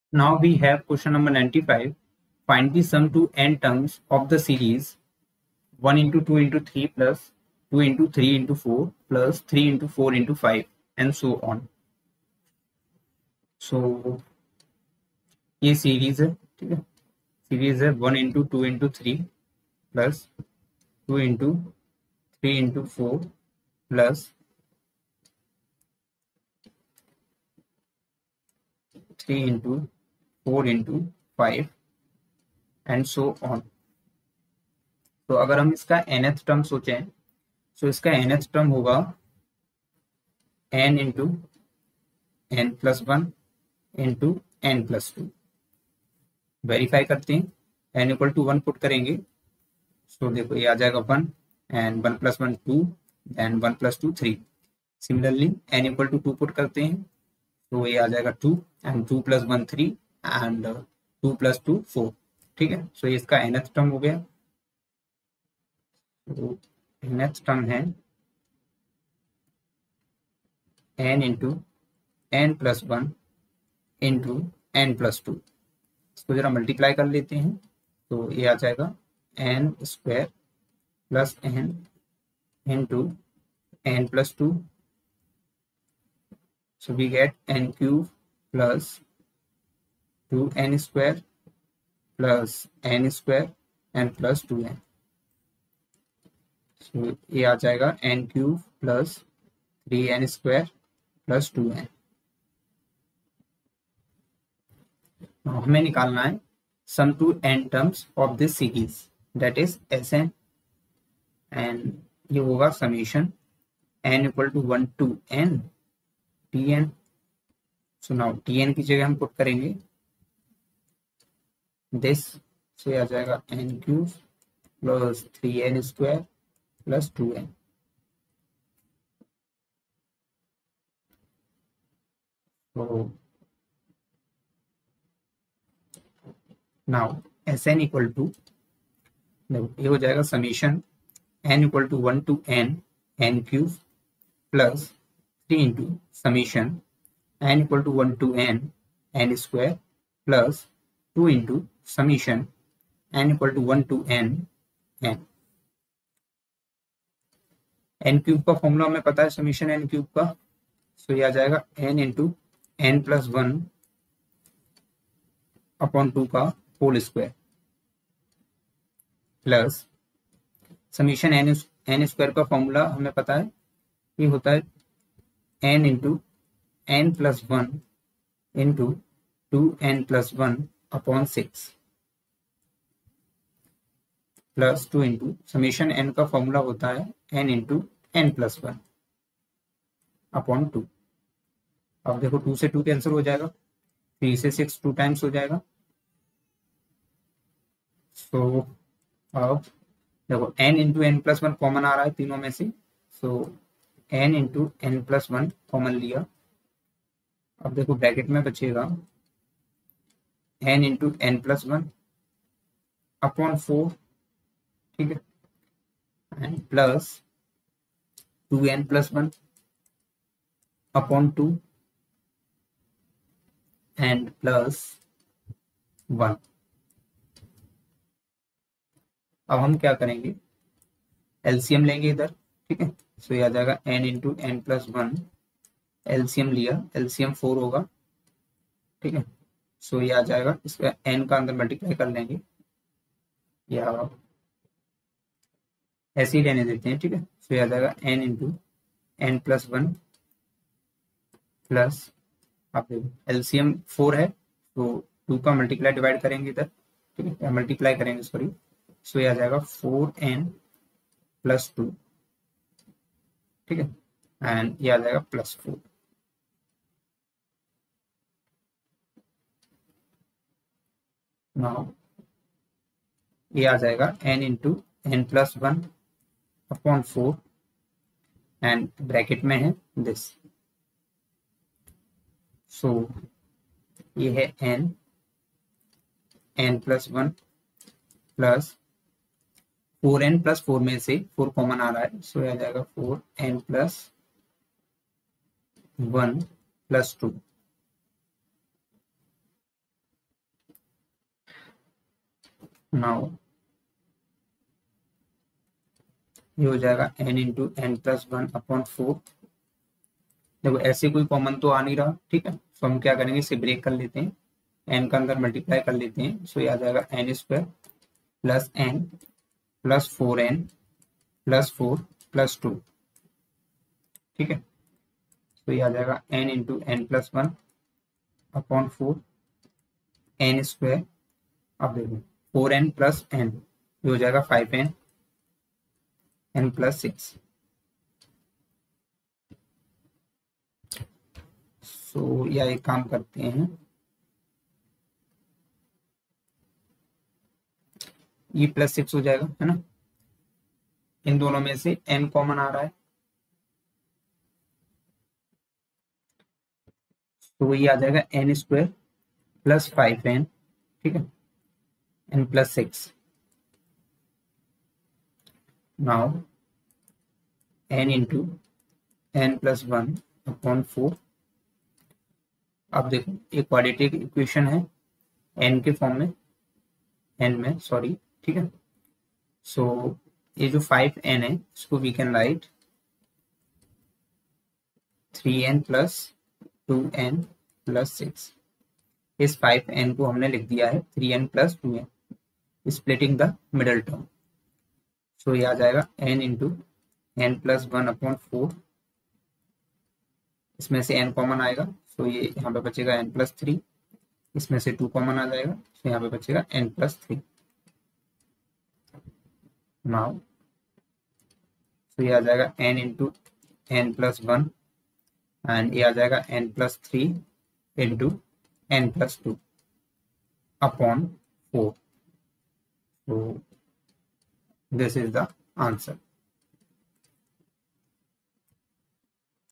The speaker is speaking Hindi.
Now we have question number 95. Find the sum to n terms of the series 1 into 2 into 3 plus 2 into 3 into 4 plus 3 into 4 into 5 and so on. So ये सीरीज है, ठीक है, सीरीज है 1 into 2 into 3 plus 2 into 3 into 4 plus 3 into 4 into 5 and so on. तो अगर हम इसका nth टर्म सोचें तो इसका nth टर्म होगा n into n plus 1 into n plus 2. Verify करते हैं, n इक्वल टू 1 पुट करेंगे सो देखो ये आ जाएगा 1 and 1 plus 1 2 and 1 plus 2 3. Similarly n equal to 2 put करते हैं तो ये आ जाएगा 2 एंड 2 प्लस 1 3 एंड 2 प्लस 2 4. ठीक है, सो ये इसका nth टर्म हो गया. तो nth टर्म है n into n plus 1 into n plus 2. इसको जरा मल्टीप्लाई कर लेते हैं तो ये आ जाएगा n square plus n into n plus 2. So we get n cube plus 2n square plus n square and plus 2n. So ये आ जाएगा n cube plus 3n square plus 2n. हमें निकालना है sum to n terms of this series, that is Sn, and ये होगा summation n equal to 1 to n tn. So now tn की जगह हम पुट करेंगे this, so आ जाएगा n cube plus 3n square plus 2n. So now Sn equal to ये हो जाएगा summation n equal to 1 to n cube plus 3 into summation n equal to 1 to n square plus 2 into summation n equal to 1 to n. n cube का फॉर्मूला हमें पता है समीशन n क्यूब का, सो ये आ जाएगा n into n plus 1 upon 2 का whole square plus summation n square का फॉर्मूला हमें पता है ये होता है n into n plus 1 into 2n plus 1 upon 6 plus 2 into summation n का फॉर्मूला होता है n into n plus 1 upon 2. अब देखो 2 से 2 कैंसिल हो जाएगा, 3 से 6 2 टाइम्स हो जाएगा. सो अब देखो n into n plus 1 common आ रहा है तीनों में से, so n into n plus 1 common लिया. अब देखो ब्रैकेट में बचेगा n into n plus 1 upon 4, ठीक है, and plus 2n plus 1 upon 2 and plus 1. अब हम क्या करेंगे, एलसीएम लेंगे इधर, ठीक है. सो ये आ जाएगा n into n plus 1, LCM लिया, एलसीएम 4 होगा, ठीक है. सो ये आ जाएगा, इसका n का अंदर मल्टीप्लाई कर लेंगे या ऐसे ही रहने देते हैं, ठीक है. सो ये आ जाएगा n into n plus 1 plus, आप देखो एलसीएम 4 है तो 2 का मल्टीप्लाई डिवाइड करेंगे इधर, ठीक है, या मल्टीप्लाई करेंगे सॉरी. सो ये आ जाएगा 4n प्लस 2, ठीक है, एंड ये आ जाएगा प्लस 4. नाउ ये आ जाएगा n into n plus 1 upon 4 and bracket में है दिस. सो ये है n plus 1 plus 4n plus 4 में से 4 कॉमन आ रहा है, सो आ जाएगा 4n प्लस 1 प्लस 2 नाउ ये हो जाएगा n into n plus one upon 4। देखो ऐसे कोई कॉमन तो आ नहीं रहा, ठीक है, तो हम क्या करेंगे, इसे ब्रेक कर लेते हैं, n का अंदर मल्टीप्लाई कर लेते हैं। सो ये आ जाएगा n square plus n plus 4n plus 4 plus 2, ठीक है। तो ये आ जाएगा n into n plus one upon 4 n square. अब देखो 4n प्लस n, ये हो जाएगा 5n n प्लस 6। सो या एक काम करते हैं, ये प्लस 6 हो जाएगा, है ना। इन दोनों में से n कॉमन आ रहा है, तो ये आ जाएगा एन स्क्वायर प्लस 5n, ठीक है, n plus 6। Now n into n plus one upon 4। अब देखो एक क्वाड्रेटिक इक्वेशन है n के फॉर्म में, n में सॉरी, ठीक है। सो ये जो 5n है इसको we can write 3n plus 2n plus 6। इस 5n को हमने लिख दिया है 3n plus 2n, splitting the middle term. So ये आ जाएगा n into n plus one upon 4। इसमें से n कॉमन आएगा, सो ये यहाँ पे बचेगा n प्लस 3। इसमें से 2 कॉमन आ जाएगा, तो यहाँ पे बचेगा n प्लस 3। नाउ तो ये आ जाएगा n into n plus one and ये आ जाएगा n plus 3 into n plus 2 upon 4। So this is the answer.